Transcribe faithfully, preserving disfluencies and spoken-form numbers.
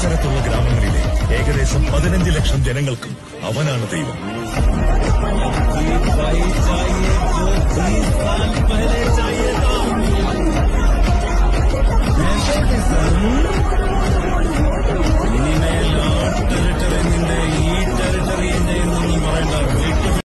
പരിസരത്തുള്ള ഗ്രാമങ്ങളിലെ ഏകദേശം പതിനഞ്ച് ലക്ഷം ജനങ്ങൾക്കും അവനാണ് ദൈവം.